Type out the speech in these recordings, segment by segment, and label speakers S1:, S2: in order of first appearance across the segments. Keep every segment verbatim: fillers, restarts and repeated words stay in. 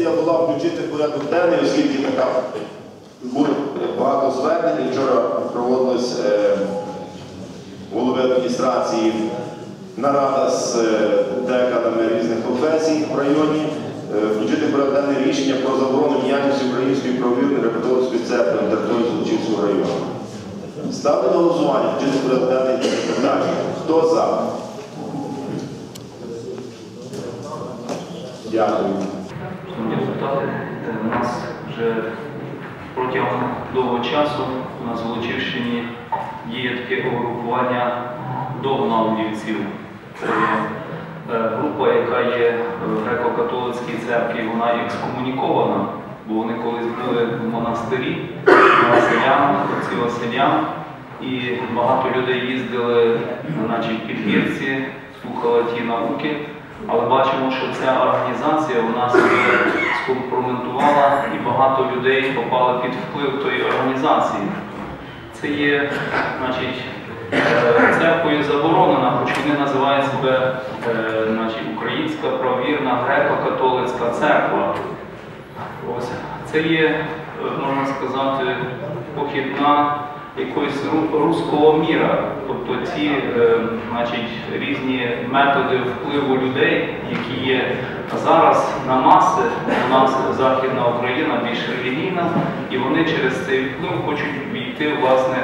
S1: пропозиція була включити в порядок денний, оскільки така було багато звернень. Вчора проводилась е, голови адміністрації нарада з е, деканами різних професій в районі. Е, включити в порядок денний рішення про заборону діяльності Української правовірної греко-католицької церкви на території Золочівського району. Ставлю на голосування включити в порядок денний питання. Хто за? Дякую.
S2: Шановні депутати, у нас вже протягом довгого часу на Золочівщині діє таке угрупування догнавлівців. Це є група, яка є в греко-католицькій церкві, вона екскомунікована, бо вони колись були в монастирі, на Василянах, отці Василян, і багато людей їздили на підвірці, слухали ті науки. Але бачимо, що ця організація у нас скомпрометувала і багато людей попали під вплив тої організації. Це є, значить, церквою заборонена, хоч вони називають себе, значить, Українська правовірна греко-католицька церква. Ось. Це є, можна сказати, похідна якогось руського міра, тобто ці е, значить, різні методи впливу людей, які є зараз на маси, у нас Західна Україна більш релігійна, і вони через цей вплив хочуть війти, власне,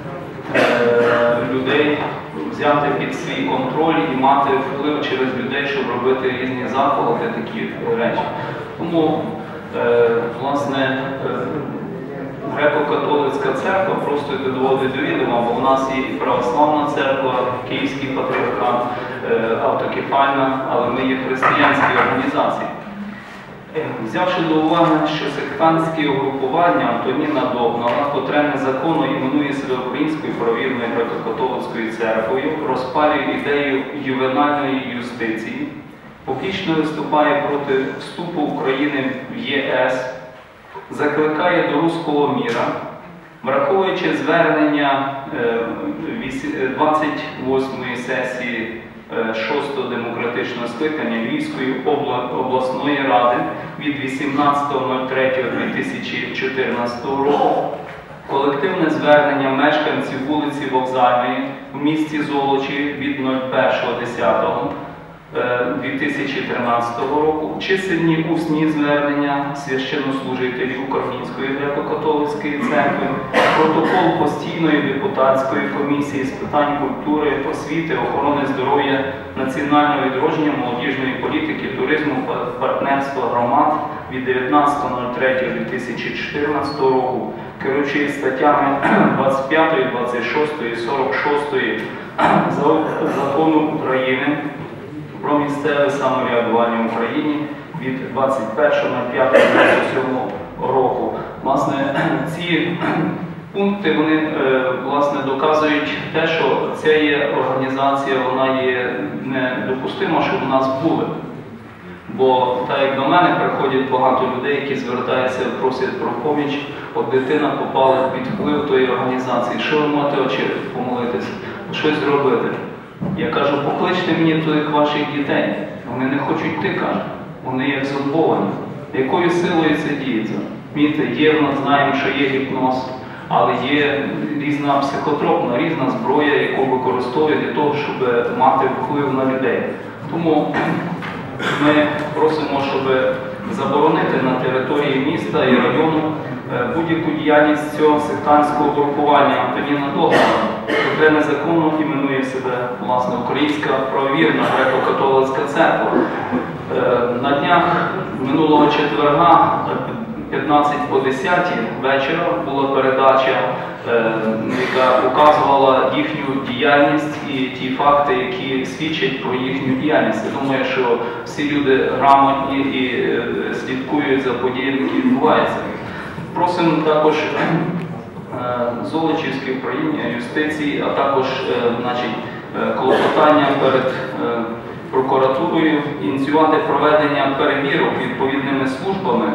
S2: е, людей, взяти під свій контроль і мати вплив через людей, щоб робити різні заколоти, такі речі. Тому, е, власне, е, греко-католицька церква просто доводить до відома, бо у нас є і православна церква, Київський патріархат, автокефальна, але ми є християнські організації. Взявши до уваги, що сектантське угрупування Антоніна Догнала, котре незаконно іменує себе Українською правовірною греко-католицькою церквою, розпалює ідею ювенальної юстиції, публічно виступає проти вступу України в ЄС, закликає до руського міра, враховуючи звернення двадцять восьмої сесії шостого демократичного скликання Львівської обласної ради від вісімнадцятого третього дві тисячі чотирнадцятого року, колективне звернення мешканців вулиці Вокзальної в місті Золочі від першого десятого дві тисячі тринадцятого року, чисельні усні звернення священнослужителів Української греко-католицької церкви, протокол постійної депутатської комісії з питань культури, освіти, охорони здоров'я, національного відродження, молодіжної політики, туризму, партнерства громад від дев'ятнадцятого третього дві тисячі чотирнадцятого року, керуючись статтями двадцять п'ятої, двадцять шостої, сорок шостої Закону України про місцеве самоврядування в Україні від двадцять першого п'ятого дві тисячі двадцять сьомого року. Власне, ці пункти, вони, власне, доказують те, що ця є організація, вона є недопустима, щоб у нас були. Бо, так як до мене приходять багато людей, які звертаються, просять про поміч, от дитина попала під вплив тої організації. Що ви можете очі помолитися? Щось зробити? Я кажу, покличте мені тих ваших дітей. Вони не хочуть йти, кажуть. Вони як зомбовані. Якою силою це діється? Міте, є, ми знаємо, що є гіпноз, але є різна психотропна, різна зброя, яку використовують для того, щоб мати вплив на людей. Тому ми просимо, щоб заборонити на території міста і району будь-яку діяльність цього сектантського групування Антоніна Догнала, яке незаконно іменує себе, власне, Українська правовірна греко-католицька церква. На днях минулого четверга, п'ятнадцять по десятій вечора, була передача, яка показувала їхню діяльність і ті факти, які свідчать про їхню діяльність. Я думаю, що всі люди грамотні і слідкують за подіями, які відбуваються. Просимо також Золочівській управління юстиції, а також, значить, клопотання перед прокуратурою ініціювати проведення перевірок відповідними службами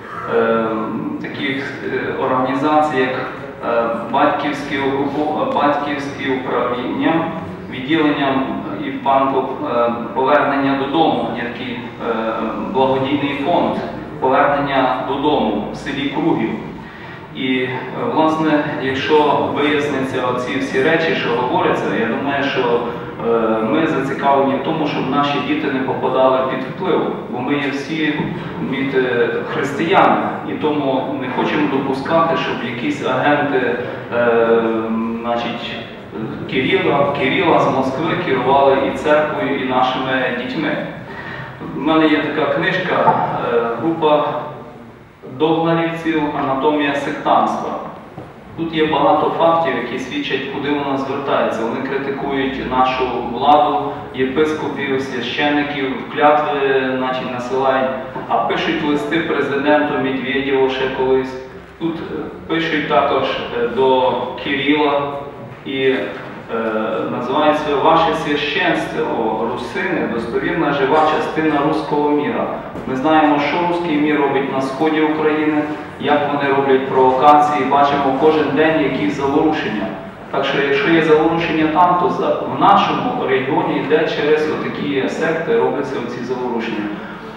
S2: таких організацій, як батьківські, батьківські управління, відділенням і в банку повернення додому, який благодійний фонд, повернення додому в селі Кругів. І, власне, якщо виясняться оці всі речі, що говоряться, я думаю, що ми зацікавлені в тому, щоб наші діти не попадали під вплив, бо ми є всі від християни, і тому не хочемо допускати, щоб якісь агенти, е, значить, Кирила, Кирила з Москви керували і церквою, і нашими дітьми. У мене є така книжка, е, група догмарівців «Анатомія сектантства». Тут є багато фактів, які свідчать, куди вона звертається. Вони критикують нашу владу, єпископів, священиків, клятви значить, насилають, а пишуть листи президенту Медведєву ще колись. Тут пишуть також до Кирила і е, називається «Ваше священство, русини, достовірна жива частина руського міра». Ми знаємо, що руський мір робить на сході України, як вони роблять провокації, бачимо кожен день якісь заворушення. Так що, якщо є заворушення там, то в нашому регіоні йде через отакі секти, робляться оці заворушення.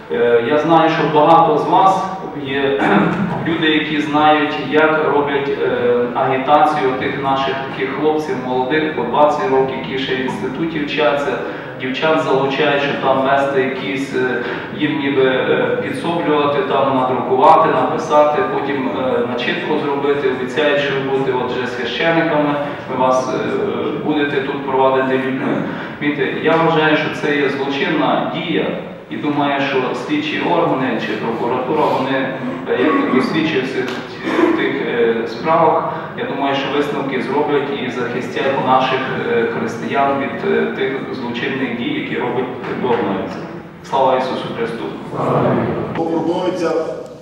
S2: Я знаю, що багато з вас є люди, які знають, як роблять агітацію тих наших таких хлопців молодих, по двадцять років, які ще в інституті вчаться. Дівчат залучають, щоб там вести якісь, їм ніби підсоблювати, там надрукувати, написати, потім начитку зробити, обіцяють, що ви будете отже священниками, ви вас будете тут провадити людьми. Я вважаю, що це є злочинна дія. І думаю, що слідчі органи чи прокуратура, вони, як досвідчився в тих справах, я думаю, що висновки зроблять і захистять наших християн від тих злочинних дій, які роблять догмарівці. Слава Ісусу Христу!
S1: Пропонується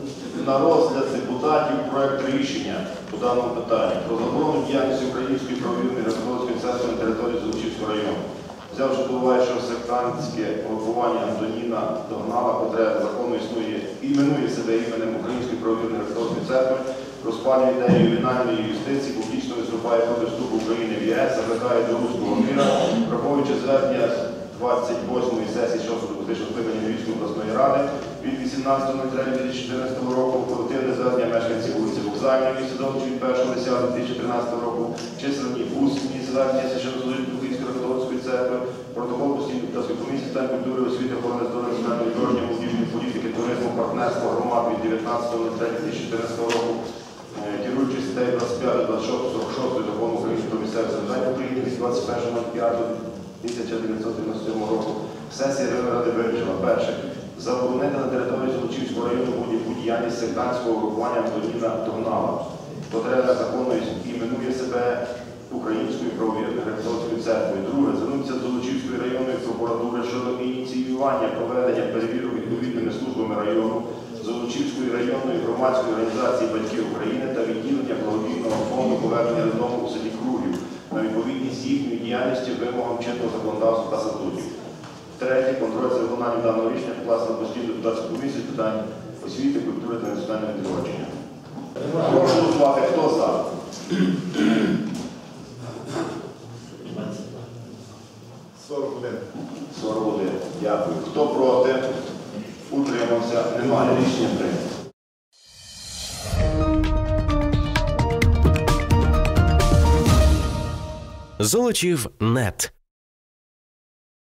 S1: на розгляд депутатів проект рішення по даному питанню про заборону діяльності Української правовірної греко-католицької церкви на території Золочівського району. Взявши до уваги, що сектантське угрупування Антоніна догнала потреби закону існує, іменує себе іменем Української правовірної греко-католицької церкви, розпалює ідею ювенальної юстиції, публічно виступає проти вступу України в ЄС, закликає до руського міра, враховуючи звернення двадцять восьмої сесії шостого депутатичного скликання Львівської обласної ради від вісімнадцятого травня дві тисячі чотирнадцятого року, колективне звернення мешканців вулиці Вокзальної в місті Золочів від першого листопада дві тисячі тринадцятого року, численні усні звернення священнослужителів Української греко-католицької церкви, протокол постійної депутатської комісії з питань культури, освіти, охорони здоров'я, національної дорожньої, молодіжної політики, туризму, партнерства, громад від дев'ятнадцятого травня дві тисячі чотирнадцятого року, керуючи статтею двадцять п'ять, двадцять шість, сорок шість Закону України про місцеве самоврядування України від двадцять першого п'ятого тисяча дев'ятсот дев'яносто сьомого року, сесія Районної ради вирішила: перше, заборонити на території Золочівського району будь-яку діяльність сектантського угрупування Антоніна догнала. Потреба закону іменує себе Українською правовірною греко-католицькою церквою. Друге, звернутися до Золочівської районної прокуратури щодо ініціювання проведення перевірок відповідними службами району, Золочівської районної громадської організації «Батьки України» та відділення благодійного фонду повернення додому у селі Кругів на відповідність їхньої діяльності вимогам чинного законодавства та статутів. Третє, контроль за виконанням даного рішення покласти на постійну депутатську комісію з питань освіти, культури та національного відродження. Прошу голосувати. Хто за? сорок один. сорок один. Дякую. Хто проти? Утримався. Немає. Рішення прийнято.
S3: Золочів.нет